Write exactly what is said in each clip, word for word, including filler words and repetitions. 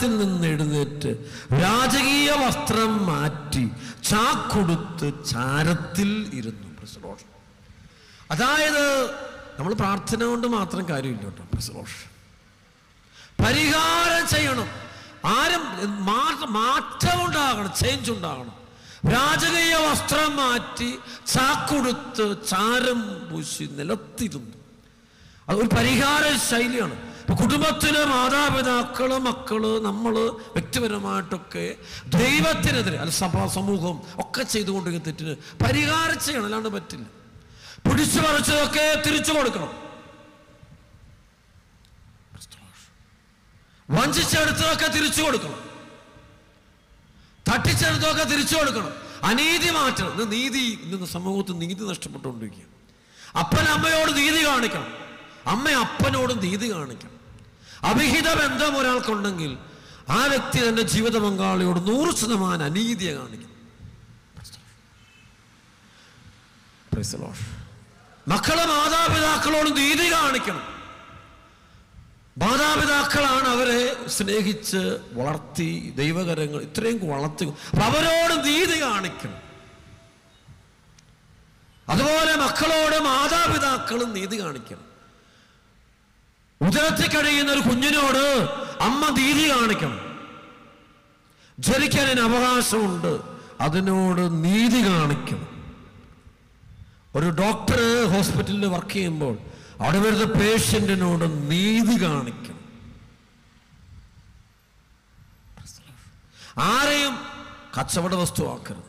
ഭവനത്തിൽ നിന്ന് എഴുന്നേറ്റ് രാജകീയ വസ്ത്രം മാറ്റി ചാക്കൊടുത്ത് ചാരത്തിൽ ഇരുന്നു. അതായത് നമ്മൾ പ്രാർത്ഥന കൊണ്ട് മാത്രം കാര്യമില്ല കേട്ടോ. പ്രസലോഷ് പരിഹാരം ചെയ്യണം. ആരും മാറ്റം ഉണ്ടാകണം, ചേഞ്ച് ഉണ്ടാകണം. രാജകീയ വസ്ത്രം മാറ്റി ചാക്കൊടുത്ത് ചാരം പൂശി നിലത്തിരുന്നു. അതൊരു പരിഹാര ശൈലിയാണ്. ഇപ്പൊ കുടുംബത്തില് മാതാപിതാക്കള്, മക്കള്, നമ്മള് വ്യക്തിപരമായിട്ടൊക്കെ ദൈവത്തിനെതിരെ അല്ല സഭ സമൂഹം ഒക്കെ ചെയ്തുകൊണ്ടിരിക്കുന്ന തെറ്റിന് പരിഹാരം ചെയ്യണം, അല്ലാണ്ട് പറ്റില്ല. പിടിച്ചു പറിച്ചതൊക്കെ തിരിച്ചു കൊടുക്കണം. വഞ്ചിച്ചെടുത്തതൊക്കെ തിരിച്ചു കൊടുക്കണം. തട്ടിച്ചെടുത്തതൊക്കെ തിരിച്ചു കൊടുക്കണം. അനീതി മാറ്റണം. ഇന്ന് നീതി ഇന്ന് സമൂഹത്തിൽ നീതി നഷ്ടപ്പെട്ടുകൊണ്ടിരിക്കുക. അപ്പൻ അമ്മയോട് നീതി കാണിക്കണം, അമ്മ അപ്പനോട് നീതി കാണിക്കണം. അവിഹിത ബന്ധം ഒരാൾക്കുണ്ടെങ്കിൽ ആ വ്യക്തി തന്റെ ജീവിത പങ്കാളിയോട് നൂറ് ശതമാനം അനീതിയെ കാണിക്കണം. മക്കളെ മാതാപിതാക്കളോട് നീതി കാണിക്കണം. മാതാപിതാക്കളാണ് അവരെ സ്നേഹിച്ച് വളർത്തി ദൈവകരങ്ങൾ ഇത്രയും വളർത്തി, അവരോട് നീതി കാണിക്കണം. അതുപോലെ മക്കളോട് മാതാപിതാക്കളും നീതി കാണിക്കണം. ഉദരത്തിൽ കഴിയുന്ന ഒരു കുഞ്ഞിനോട് അമ്മ നീതി കാണിക്കണം. ജനിക്കാൻ അവകാശമുണ്ട്, അതിനോട് നീതി കാണിക്കണം. ഒരു ഡോക്ടർ ഹോസ്പിറ്റലിൽ വർക്ക് ചെയ്യുമ്പോൾ അവിടെ വരുന്ന പേഷ്യന്റിനോട് നീതി കാണിക്കണം. ആരെയും കച്ചവട വസ്തുവാക്കരുത്.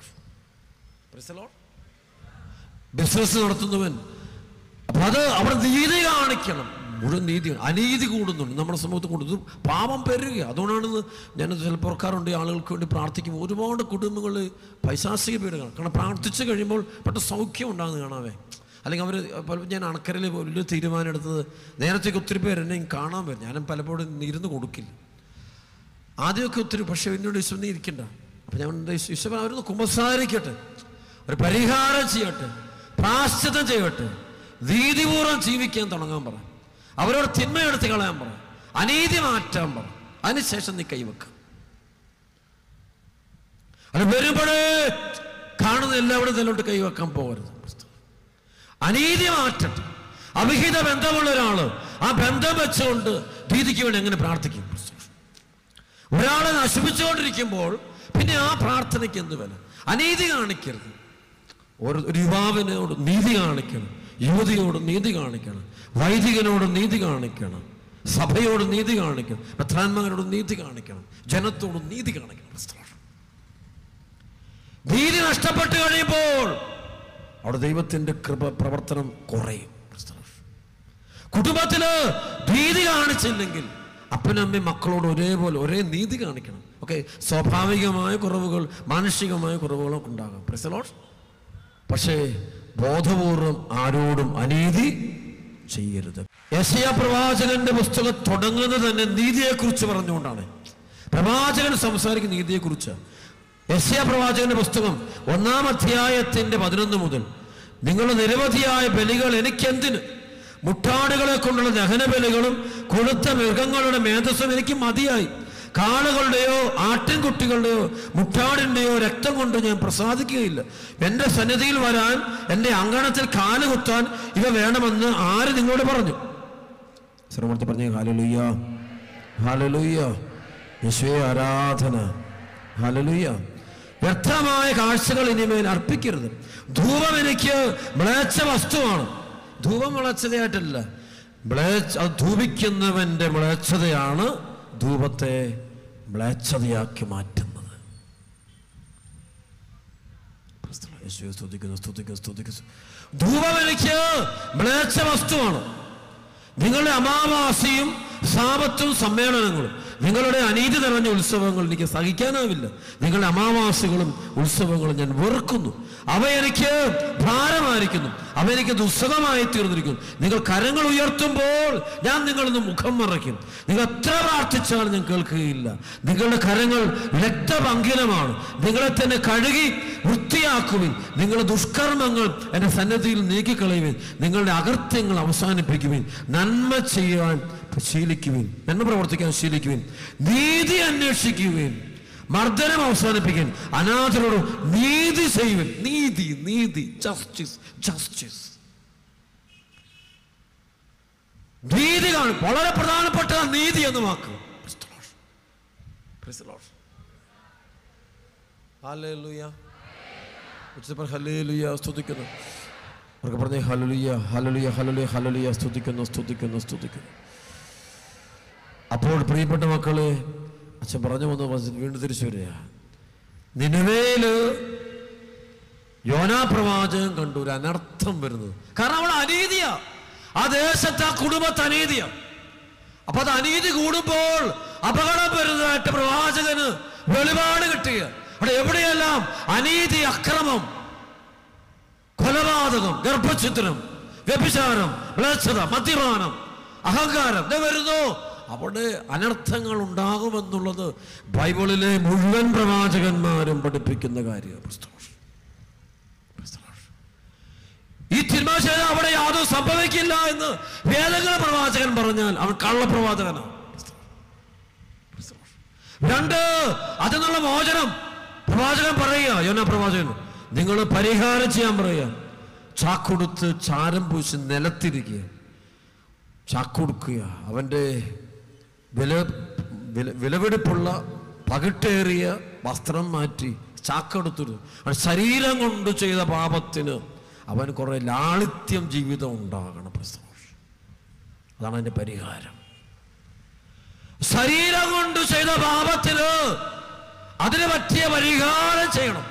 ബിസിനസ് നടത്തുന്നവൻ അപ്പൊ അത് അവിടെ നീതി കാണിക്കണം. മുഴുവൻ നീതി. അനീതി കൂടുന്നുണ്ട് നമ്മുടെ സമൂഹത്തിൽ കൂടുന്നു, പാപം പെരുക. അതുകൊണ്ടാണ് ഞാൻ ചിലപ്പോൾ ഓർക്കാറുണ്ട്, ആളുകൾക്ക് വേണ്ടി പ്രാർത്ഥിക്കുമ്പോൾ ഒരുപാട് കുടുംബങ്ങളിൽ പൈശാചിക പീഡകൾ. കാരണം പ്രാർത്ഥിച്ചു കഴിയുമ്പോൾ പെട്ടെന്ന് സൗഖ്യം ഉണ്ടാകുന്ന കാണാവേ. അല്ലെങ്കിൽ അവർ ഞാൻ അണക്കരയിൽ വലിയ തീരുമാനം എടുത്തത്, നേരത്തേക്ക് ഒത്തിരി പേര് എന്നെ കാണാൻ വരും, ഞാനും പലപ്പോഴും ഇരുന്ന് കൊടുക്കില്ല ആദ്യമൊക്കെ ഒത്തിരി. പക്ഷെ എന്നോട് ഈശ്വരനെ ഇരിക്കണ്ട. അപ്പം ഞാൻ ഈശ്വരൻ അവരൊന്ന് കുമ്പസാരിക്കട്ടെ, ഒരു പരിഹാരം ചെയ്യട്ടെ, പ്രാശ്ചിത്തം ചെയ്യട്ടെ, നീതിപൂർവ്വം ജീവിക്കാൻ തുടങ്ങാൻ പറ, അവരോട് തിന്മയെടുത്ത് കളയാൻ പറ, അനീതി മാറ്റാൻ പറ. അതിനുശേഷം നീ കൈവെക്ക. അത് വരുമ്പോഴേ കാണുന്ന എല്ലാവരും ഇതിലോട്ട് കൈവെക്കാൻ പോകരുത്. അനീതി മാറ്റട്ടെ. അവിഹിത ബന്ധമുള്ള ഒരാള് ആ ബന്ധം വെച്ചുകൊണ്ട് നീതിക്ക് വേണ്ടി എങ്ങനെ പ്രാർത്ഥിക്കും? ഒരാളെ നശിപ്പിച്ചുകൊണ്ടിരിക്കുമ്പോൾ പിന്നെ ആ പ്രാർത്ഥനയ്ക്ക് എന്ത് വില? അനീതി കാണിക്കരുത്. ഒരു യുവാവിനോട് നീതി കാണിക്കണം, യുവതിയോട് നീതി കാണിക്കണം, വൈദികനോട് നീതി കാണിക്കണം, സഭയോട് നീതി കാണിക്കണം, പ്രധാനമന്ത്രിയോട് നീതി കാണിക്കണം, ജനത്തോട് നീതി കാണിക്കണം. നീതി നഷ്ടപ്പെട്ടു കഴിയുമ്പോൾ അവിടെ ദൈവത്തിന്റെ കൃപ പ്രവർത്തനം കുറയും. കുടുംബത്തില് നീതി കാണിച്ചില്ലെങ്കിൽ അപ്പനമ്മയും മക്കളോട് ഒരേപോലെ ഒരേ നീതി കാണിക്കണം. ഓക്കെ, സ്വാഭാവികമായ കുറവുകൾ, മാനുഷികമായ കുറവുകളൊക്കെ ഉണ്ടാകാം. Praise the lord. പക്ഷേ ബോധപൂർവം ആരോടും അനീതി ചെയ്യരുത്. യെശയ്യാ പ്രവാചകന്റെ പുസ്തകം തുടങ്ങുന്നത് തന്നെ നീതിയെക്കുറിച്ച് പറഞ്ഞുകൊണ്ടാണ്. പ്രവാചകൻ സംസാരിക്കുന്ന നീതിയെക്കുറിച്ച്. യെശയ്യാ പ്രവാചകന്റെ പുസ്തകം ഒന്നാം അധ്യായത്തിന്റെ പതിനൊന്ന് മുതൽ, നിങ്ങളുടെ നിരവധിയായ ബലികൾ എനിക്കെന്തിന്? മുട്ടാടുകളെ കൊണ്ടുള്ള ദഹനബലികളും കൊഴുത്ത മൃഗങ്ങളുടെ മേധസ്സും എനിക്ക് മതിയായി. കാളുകളുടെയോ ആട്ടിൻകുട്ടികളുടെയോ മുട്ടാടിൻ്റെയോ രക്തം കൊണ്ട് ഞാൻ പ്രസാദിക്കുകയില്ല. എൻ്റെ സന്നിധിയിൽ വരാൻ, എൻ്റെ അങ്കണത്തിൽ കാല് കുത്താൻ ഇവ വേണമെന്ന് ആര് നിങ്ങളോട് പറഞ്ഞു? സർവ്വമൂർത്തി പറഞ്ഞു, ഹല്ലേലൂയ, ഹല്ലേലൂയ, യേശുവേ ആരാധന, ഹല്ലേലൂയ. വ്യർത്ഥമായ കാഴ്ചകൾ ഇനിമേൽ അർപ്പിക്കരുത്. ധൂപം എനിക്ക് മ്ലേച്ഛ വസ്തുവാണ്. ധൂപം മ്ലേച്ഛതയായിട്ടല്ല, മ്ലേച്ഛ ധൂപിക്കുന്നവന്റെ മ്ലേച്ഛതയാണ് ധൂപത്തെ മ്ലേച്ഛതയാക്കി മാറ്റുന്നത്. ധൂപം എനിക്ക് മ്ലേച്ഛ വസ്തുവാണ്. നിങ്ങളുടെ അമാവാസിയും സാപത്തും സമ്മേളനങ്ങളും, നിങ്ങളുടെ അനീതി നിറഞ്ഞ ഉത്സവങ്ങൾ എനിക്ക് സഹിക്കാനാവില്ല. നിങ്ങളുടെ അമാവാസികളും ഉത്സവങ്ങളും ഞാൻ വെറുക്കുന്നു. അവ എനിക്ക് ഭാരമായിരിക്കുന്നു, അവ എനിക്ക് ദുസ്സഹമായി തീർന്നിരിക്കുന്നു. നിങ്ങൾ കരങ്ങൾ ഉയർത്തുമ്പോൾ ഞാൻ നിങ്ങളിൽ നിന്ന് മുഖം മറയ്ക്കും. നിങ്ങൾ എത്ര പ്രാർത്ഥിച്ചാലും ഞാൻ കേൾക്കുകയില്ല. നിങ്ങളുടെ കരങ്ങൾ രക്തപങ്കിലമാണ്. നിങ്ങളെ തന്നെ കഴുകി വൃത്തി നീതിയാക്കുവിൻ, നിങ്ങളുടെ ദുഷ്കർമ്മങ്ങൾ എൻ്റെ സന്നിധിയിൽ നീക്കിക്കളയുവിൻ, നിങ്ങളുടെ അകൃത്യങ്ങൾ അവസാനിപ്പിക്കുവിൻ, നന്മ ചെയ്യാൻ ശീലിക്കുവിൻ, നന്മ പ്രവർത്തിക്കാൻ ശീലിക്കുവിൻ, നീതി അന്വേഷിക്കുവിൻ, മർദ്ദനം അവസാനിപ്പിക്കുവിൻ, അനാഥരോട് നീതി ചെയ്യുവിൻ. നീതി, നീതി, ജസ്റ്റിസ്, ജസ്റ്റിസ്, നീതി കാണും. വളരെ പ്രധാനപ്പെട്ട നീതി എന്ന് വാക്ക്. ഹല്ലേലൂയ, ഹല്ലേലൂയ, സ്തുതിക്കുന്നു. അവർക്ക് പറഞ്ഞേ ഹല്ലേലൂയ, ഹല്ലേലൂയ, ഹല്ലേലൂയ, ഹല്ലേലൂയ, സ്തുതിക്കുന്നു, സ്തുതിക്കുന്നു, സ്തുതിക്കുന്നു. അപ്പോൾ പ്രിയപ്പെട്ട മക്കളെ, അച്ഛൻ പറഞ്ഞു വന്ന് വീണ്ടും തിരിച്ചു വരിക. നിനവേല് യോനാ പ്രവാചകൻ കണ്ടു ഒരു അനർത്ഥം വരുന്നത്. കാരണം അവിടെ അനീതിയാ, ആ ദേശത്ത്, ആ കുടുംബത്ത് അനീതിയാ. അപ്പൊ അത് അനീതി കൂടുമ്പോൾ അപകടം വരുന്നതായിട്ട് പ്രവാചകന് വെളിപാട് കിട്ടിയ. അവിടെ എവിടെയെല്ലാം അനീതി, അക്രമം, കൊലപാതകം, ഗർഭഛിദ്രം, വ്യഭിചാരം, മ്ലേച്ഛത, മദ്യപാനം, അഹങ്കാരം ഇത് വരുന്നു, അവിടെ അനർത്ഥങ്ങൾ ഉണ്ടാകുമെന്നുള്ളത് ബൈബിളിലെ മുഴുവൻ പ്രവാചകന്മാരും പഠിപ്പിക്കുന്ന കാര്യമാണ്. ഈ തിന്മ ചെയ്താൽ അവിടെ യാതൊന്നും സംഭവിക്കില്ല എന്ന് വേദങ്ങളെ പ്രവാചകൻ പറഞ്ഞാൽ അവൻ കള്ളപ്രവാചകനാണ്. രണ്ട്, അതിനുള്ള മോചനം പ്രവാചകൻ പറയുക. യോനാ പ്രവാചകൻ, നിങ്ങൾ പരിഹാരം ചെയ്യാൻ പറയുക. ചാക്കൊടുത്ത് ചാരം പൂശി നിലത്തിരിക്കുക, ചാക്കൊടുക്കുക, അവൻ്റെ വില വിലവെടുപ്പുള്ള പകിട്ടേറിയ വസ്ത്രം മാറ്റി ചാക്കെടുത്തിരുന്നു. അവൻ ശരീരം കൊണ്ട് ചെയ്ത പാപത്തിന് അവൻ കുറെ ലാളിത്യം ജീവിതം ഉണ്ടാകണം. അതാണ് അതിന്റെ പരിഹാരം. ശരീരം കൊണ്ട് ചെയ്ത പാപത്തിന് അതിന് പറ്റിയ പരിഹാരം ചെയ്യണം.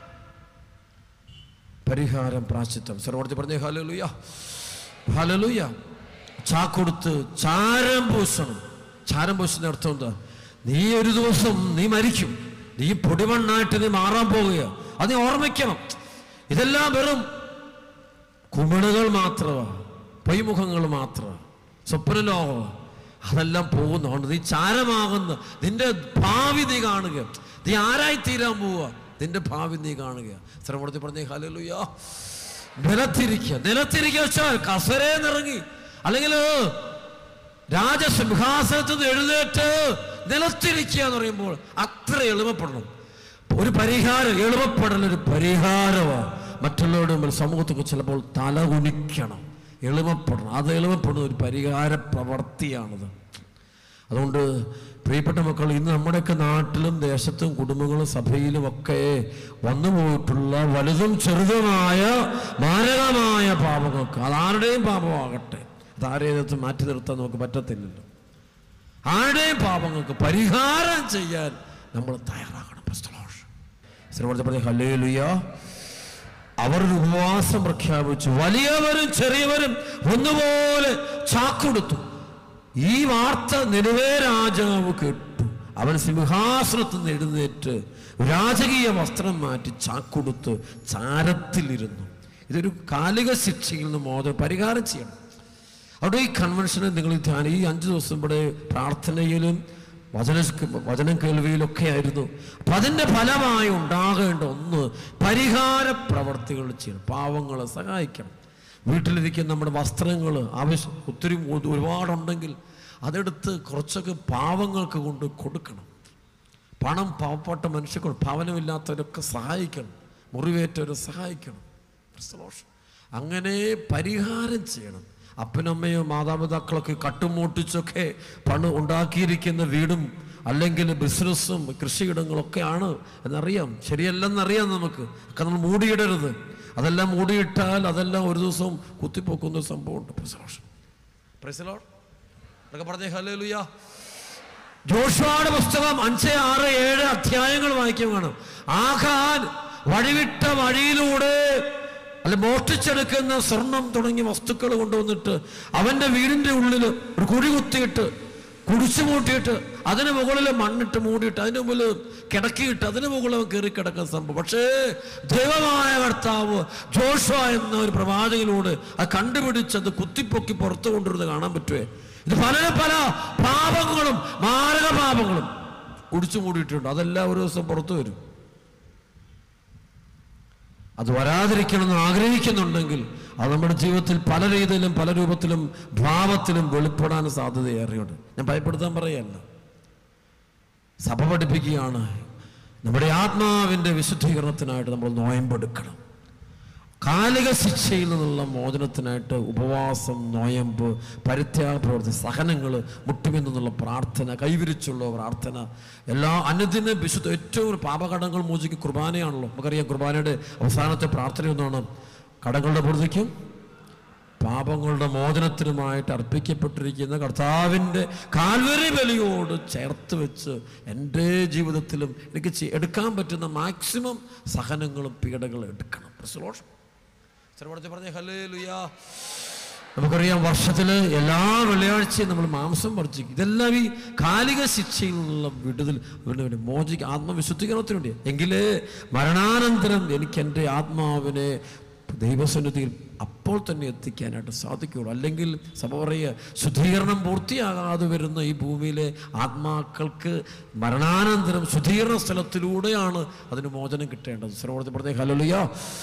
പരിഹാരം, പ്രാശ്ചിത്തം. സർവോടത്തി പറഞ്ഞേ ഹല്ലേലൂയ, ഹല്ലേലൂയ. ചാക്കൊടുത്ത് ചാരം പൂശണം. ചാരം പൂശുന്ന അർത്ഥം എന്താ? നീ ഒരു ദിവസം നീ മരിക്കും, നീ പൊടിമണ്ണായിട്ട് നീ മാറാൻ പോവുക. അത് നീ ഓർമ്മിക്കണം. ഇതെല്ലാം വെറും കുമിളുകൾ മാത്രമാണ്, പൊയ്മുഖങ്ങൾ മാത്രമാണ്, സ്വപ്നലോകമാണ്. അതെല്ലാം പോകുന്നതുകൊണ്ട് നീ ചാരമാകുന്ന നിന്റെ ഭാവി നീ കാണുക. നീ ആരായി തീരാൻ പോവുക, നിന്റെ ഭാവി നീ കാണുക. ശ്രമത്തിൽ പറഞ്ഞേ ഹല്ലേലൂയ. നിലത്തിരിക്കുക. നിലത്തിരിക്കുക വെച്ചാൽ കസരേന്നിറങ്ങി അല്ലെങ്കിൽ രാജസിംഹാസനത്തിൽ നിന്ന് എഴുന്നേറ്റ് നിലത്തിരിക്കുക എന്ന് പറയുമ്പോൾ അത്ര എളുപ്പപ്പെടണം. ഒരു പരിഹാരം, എളുപ്പപ്പെടൽ ഒരു പരിഹാരമാണ്. മറ്റുള്ളവരുടെ മുമ്പിൽ സമൂഹത്തൊക്കെ ചിലപ്പോൾ തലകുനിക്കണം, എളുപ്പപ്പെടണം. അത് എളുപ്പപ്പെടുന്ന ഒരു പരിഹാര പ്രവൃത്തിയാണത്. അതുകൊണ്ട് പ്രിയപ്പെട്ട മക്കൾ, ഇന്ന് നമ്മുടെയൊക്കെ നാട്ടിലും ദേശത്തും കുടുംബങ്ങളും സഭയിലും ഒക്കെ വന്നു പോയിട്ടുള്ള വലുതും ചെറുതുമായ മാരകമായ പാപങ്ങൾക്ക്, അതാരുടെയും പാപമാകട്ടെ, അതാരേത് മാറ്റി നിർത്താൻ നമുക്ക് പറ്റത്തില്ലല്ലോ. ആരുടെയും പാപങ്ങൾക്ക് പരിഹാരം ചെയ്യാൻ നമ്മൾ തയ്യാറാകണം. ഹല്ലേലൂയ. അവർ ഉപവാസം പ്രഖ്യാപിച്ചു. വലിയവരും ചെറിയവരും ഒന്നുപോലെ ചാക്കൊടുത്തു. ഈ വാർത്ത നിനവേ രാജാവ് കേട്ടു. അവൻ സിംഹാസനത്തിൽ നിന്ന് എഴുന്നേറ്റ് രാജകീയ വസ്ത്രം മാറ്റി ചാക്കൊടുത്ത് ചാരത്തിലിരുന്നു. ഇതൊരു കാലിക ശിക്ഷയിൽ നിന്ന് മോചനം, പരിഹാരം ചെയ്യണം. അവിടെ ഈ കൺവെൻഷന് നിങ്ങൾ ധ്യാനം, ഈ അഞ്ചു ദിവസം ഇവിടെ പ്രാർത്ഥനയിലും വചന വചനം കേൾവിയിലൊക്കെ ആയിരുന്നു. അപ്പം അതിൻ്റെ ഫലമായി ഉണ്ടാകേണ്ട ഒന്ന് പരിഹാര പ്രവർത്തികൾ ചെയ്യണം. പാവങ്ങളെ സഹായിക്കണം. വീട്ടിലിരിക്കുന്ന നമ്മുടെ വസ്ത്രങ്ങൾ ആവശ്യം ഒത്തിരി ഒരുപാടുണ്ടെങ്കിൽ അതെടുത്ത് കുറച്ചൊക്കെ പാവങ്ങൾക്ക് കൊണ്ട് കൊടുക്കണം. പണം പാവപ്പെട്ട മനുഷ്യർക്ക്, ഭവനമില്ലാത്തവരൊക്കെ സഹായിക്കണം, മുറിവേറ്റവരെ സഹായിക്കണം. അങ്ങനെ പരിഹാരം ചെയ്യണം. അപ്പനമ്മയോ മാതാപിതാക്കളൊക്കെ കട്ടുമൂട്ടിച്ചൊക്കെ പണം ഉണ്ടാക്കിയിരിക്കുന്ന വീടും അല്ലെങ്കിൽ ബിസിനസ്സും കൃഷിയിടങ്ങളൊക്കെയാണ് എന്നറിയാം. ശരിയല്ലെന്നറിയാം നമുക്ക്. ഒക്കെ നമ്മൾ മൂടിയിടരുത്. അതെല്ലാം മൂടിയിട്ടാൽ അതെല്ലാം ഒരു ദിവസം കുത്തിപ്പോക്കുന്ന സംഭവമുണ്ട്. പറഞ്ഞേ ഹല്ലേലൂയ. ജോഷുവയുടെ പുസ്തകം അഞ്ച് ആറ് ഏഴ് അധ്യായങ്ങൾ വായിക്കാൻ വേണം. ആഖാൻ വഴിവിട്ട വഴിയിലൂടെ അല്ല മോഷ്ടിച്ചെടുക്കുന്ന സ്വർണം തുടങ്ങിയ വസ്തുക്കൾ കൊണ്ടുവന്നിട്ട് അവന്റെ വീടിന്റെ ഉള്ളിൽ ഒരു കുഴി കുത്തിയിട്ട് കുടിച്ചു മൂട്ടിയിട്ട് അതിന് മുകളിൽ മണ്ണിട്ട് മൂടിയിട്ട് അതിന് മുമ്പിൽ കിടക്കിയിട്ട് അതിന് മുകളിൽ കയറി കിടക്കുന്ന സംഭവം. പക്ഷേ ദൈവമായ കർത്താവ് ജോഷുവ എന്ന ഒരു പ്രവാചകനോട് അത് കണ്ടുപിടിച്ചത് കുത്തിപ്പൊക്കി പുറത്തു കൊണ്ടുവരുന്നത് കാണാൻ പറ്റുമേ. ഇത് പല പല പാപങ്ങളും മാരക പാപങ്ങളും കുടിച്ചു മൂടിയിട്ടുണ്ട്. അതെല്ലാം ഒരു ദിവസം പുറത്തു വരും. അത് വരാതിരിക്കണമെന്ന് ആഗ്രഹിക്കുന്നുണ്ടെങ്കിൽ അത് നമ്മുടെ ജീവിതത്തിൽ പല രീതിയിലും പല രൂപത്തിലും ഭാവത്തിലും വെളിപ്പെടാൻ സാധ്യതയേറെയുണ്ട്. ഞാൻ ഭയപ്പെടുത്താൻ പറയല്ല, സഭ പഠിപ്പിക്കുകയാണ്. നമ്മുടെ ആത്മാവിൻ്റെ വിശുദ്ധീകരണത്തിനായിട്ട് നമ്മൾ നോയമ്പെടുക്കണം. കാലിക ശിക്ഷയിൽ നിന്നുള്ള മോചനത്തിനായിട്ട് ഉപവാസം, നോയമ്പ്, പരിത്യാഗ പ്രവൃത്തി, സഹനങ്ങൾ, മുട്ടുമെന്നുള്ള പ്രാർത്ഥന, കൈവിരിച്ചുള്ള പ്രാർത്ഥന, എല്ലാ അനുദിന വിശുദ്ധ ഏറ്റവും പാപകടങ്ങൾ മോചിക്കും കുർബാനയാണല്ലോ. നമുക്കറിയാം കുർബാനയുടെ അവസാനത്തെ പ്രാർത്ഥന ഒന്നാണ് കടങ്ങളുടെ പൂർത്തിക്കും പാപങ്ങളുടെ മോചനത്തിനുമായിട്ട് അർപ്പിക്കപ്പെട്ടിരിക്കുന്ന കർത്താവിൻ്റെ കാൽവരി ബലിയോട് ചേർത്ത് വെച്ച് എൻ്റെ ജീവിതത്തിലും എനിക്ക് എടുക്കാൻ പറ്റുന്ന മാക്സിമം സഹനങ്ങളും പീഡകളും എടുക്കണം. സർവ്വത്തെ പറഞ്ഞ ഹല്ലേലൂയ. നമുക്കറിയാം വർഷത്തിൽ എല്ലാ വെള്ളിയാഴ്ചയും നമ്മൾ മാംസം ഭർജിക്കും. ഇതെല്ലാം ഈ കാലിക ശിക്ഷയിൽ നിന്നുള്ള വിടുതൽ വേണ്ടി മോചിക്ക് ആത്മവിശുദ്ധീകരണത്തിന് വേണ്ടി. എങ്കിലേ മരണാനന്തരം എനിക്ക് എൻ്റെ ആത്മാവിനെ ദൈവസന്നിധിയിൽ അപ്പോൾ തന്നെ എത്തിക്കാനായിട്ട് സാധിക്കുകയുള്ളൂ. അല്ലെങ്കിൽ സഭ പറയുക, ശുദ്ധീകരണം പൂർത്തിയാകാതെ വരുന്ന ഈ ഭൂമിയിലെ ആത്മാക്കൾക്ക് മരണാനന്തരം ശുദ്ധീകരണ സ്ഥലത്തിലൂടെയാണ് അതിന് മോചനം കിട്ടേണ്ടത്. സർവ്വത്തെ പറഞ്ഞ ഹല്ലേലൂയ.